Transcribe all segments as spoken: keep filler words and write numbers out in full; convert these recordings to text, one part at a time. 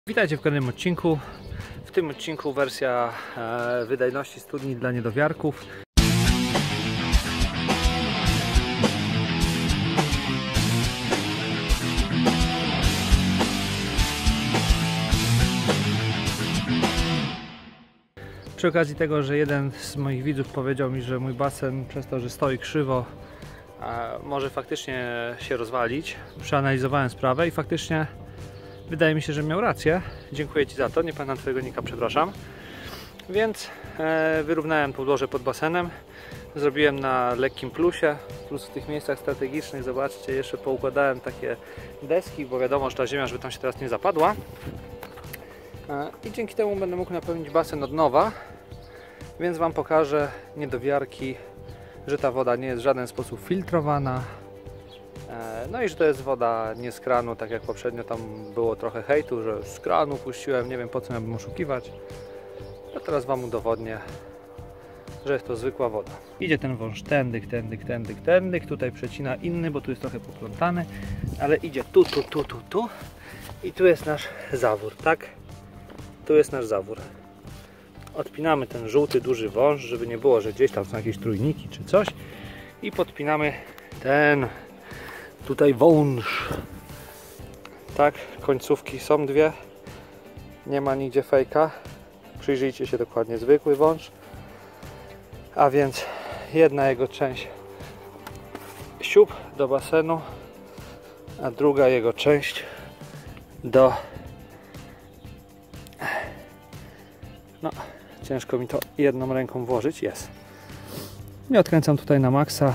Witajcie w kolejnym odcinku. W tym odcinku wersja e, wydajności studni dla niedowiarków. Przy okazji tego, że jeden z moich widzów powiedział mi, że mój basen przez to, że stoi krzywo, e, może faktycznie się rozwalić. Przeanalizowałem sprawę i faktycznie wydaje mi się, że miał rację. Dziękuję Ci za to, nie pamiętam Twojego nika, przepraszam. Więc e, wyrównałem podłoże pod basenem. Zrobiłem na lekkim plusie. Plus w tych miejscach strategicznych, zobaczcie, jeszcze poukładałem takie deski, bo wiadomo, że ta ziemia, żeby tam się teraz nie zapadła. E, I dzięki temu będę mógł napełnić basen od nowa. Więc Wam pokażę niedowiarki, że ta woda nie jest w żaden sposób filtrowana. No i że to jest woda nie z kranu, tak jak poprzednio tam było trochę hejtu, że z kranu puściłem, nie wiem po co miałbym oszukiwać. A teraz Wam udowodnię, że jest to zwykła woda. Idzie ten wąż tędyk, tędyk, tędyk, tędyk, tutaj przecina inny, bo tu jest trochę poplątany, ale idzie tu, tu, tu, tu, tu i tu jest nasz zawór, tak? Tu jest nasz zawór. Odpinamy ten żółty, duży wąż, żeby nie było, że gdzieś tam są jakieś trójniki czy coś i podpinamy ten tutaj wąż. Tak, końcówki są dwie. Nie ma nigdzie fejka. Przyjrzyjcie się dokładnie, zwykły wąż. A więc jedna jego część siup do basenu, a druga jego część do... No, ciężko mi to jedną ręką włożyć. Jest. I odkręcam tutaj na maksa.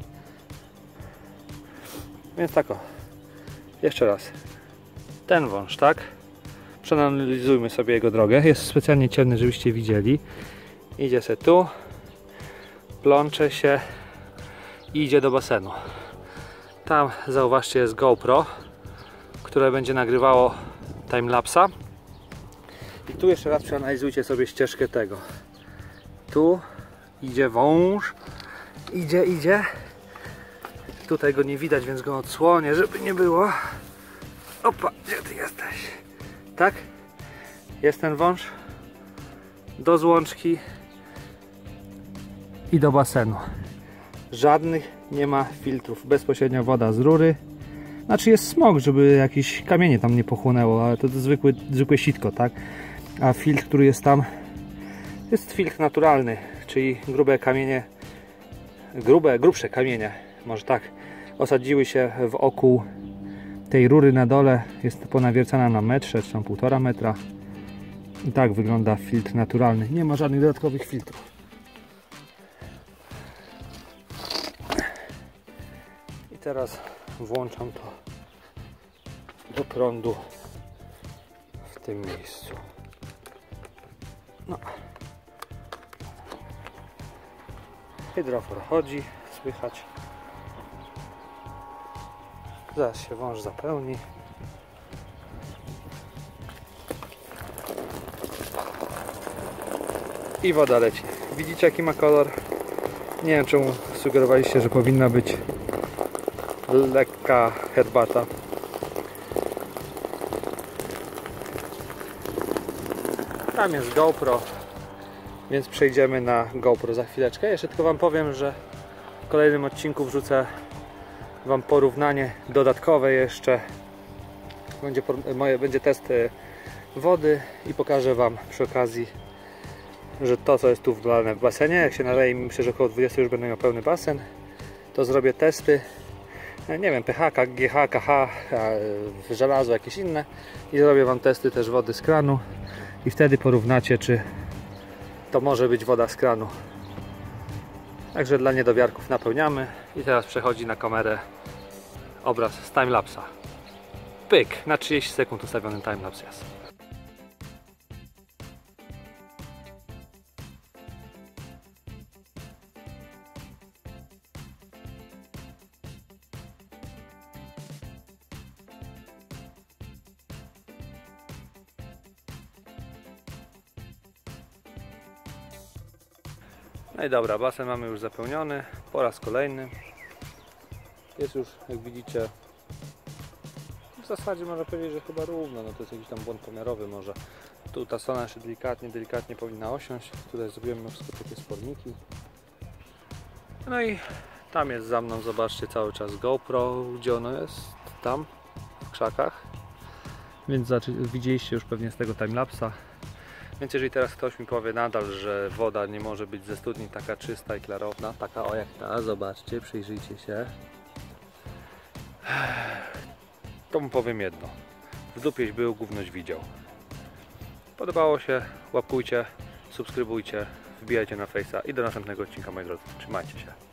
Więc tak o, jeszcze raz, ten wąż, tak? Przeanalizujmy sobie jego drogę, jest specjalnie ciemny, żebyście widzieli. Idzie se tu, plącze się i idzie do basenu. Tam, zauważcie, jest GoPro, które będzie nagrywało timelapsa. I tu jeszcze raz przeanalizujcie sobie ścieżkę tego. Tu idzie wąż, idzie, idzie. Tutaj go nie widać, więc go odsłonię, żeby nie było. Opa, gdzie ty jesteś? Tak? Jest ten wąż do złączki i do basenu. Żadnych nie ma filtrów. Bezpośrednio woda z rury. Znaczy jest smog, żeby jakieś kamienie tam nie pochłonęło, ale to, to zwykły, zwykłe sitko, tak? A filtr, który jest tam, jest filtr naturalny, czyli grube kamienie, grube, grubsze kamienie. Może tak, osadziły się wokół tej rury na dole, jest ponawiercana na metrze, czy tam półtora metra. I tak wygląda filtr naturalny, nie ma żadnych dodatkowych filtrów. I teraz włączam to do prądu w tym miejscu. No. Hydrofor chodzi, słychać. Zaraz się wąż zapełni. I woda leci. Widzicie, jaki ma kolor? Nie wiem, czemu sugerowaliście, że powinna być lekka herbata. Tam jest GoPro, więc przejdziemy na GoPro za chwileczkę. Jeszcze tylko Wam powiem, że w kolejnym odcinku wrzucę Wam porównanie dodatkowe jeszcze. Będzie, moje, będzie test wody i pokażę Wam przy okazji, że to, co jest tu wlane w basenie, jak się naleje, myślę, że około dwudziestu już będę miał pełny basen, to zrobię testy, nie wiem, pH, G H, K H, żelazo, jakieś inne i zrobię Wam testy też wody z kranu i wtedy porównacie, czy to może być woda z kranu. Także dla niedowiarków napełniamy i teraz przechodzi na kamerę obraz z timelapsa. Pyk! Na trzydzieści sekund ustawiony timelapse jest. No i dobra, basen mamy już zapełniony po raz kolejny. Jest już, jak widzicie, w zasadzie można powiedzieć, że chyba równo, no to jest jakiś tam błąd pomiarowy może. Tu ta strona jeszcze delikatnie, delikatnie powinna osiąść. Tutaj zrobiłem na wszystko takie sporniki. No i tam jest za mną, zobaczcie, cały czas GoPro, gdzie ono jest? Tam, w krzakach. Więc widzieliście już pewnie z tego timelapsa. Więc jeżeli teraz ktoś mi powie nadal, że woda nie może być ze studni taka czysta i klarowna, taka o jak ta, zobaczcie, przyjrzyjcie się, to mu powiem jedno: w dupieś był, gównoś widział. Podobało się? Łapkujcie, subskrybujcie, wbijajcie na Face'a i do następnego odcinka, moi drodzy. Trzymajcie się.